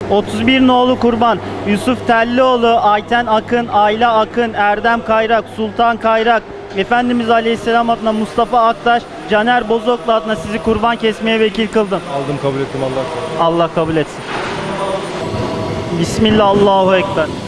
31 nolu kurban Yusuf Tellioğlu, Ayten Akın, Ayla Akın, Erdem Kayrak, Sultan Kayrak, Efendimiz Aleyhisselam adına Mustafa Aktaş, Caner Bozoklu adına sizi kurban kesmeye vekil kıldım. Aldım, kabul ettim, Allah. Allah kabul etsin. Bismillah, Allahu Ekber.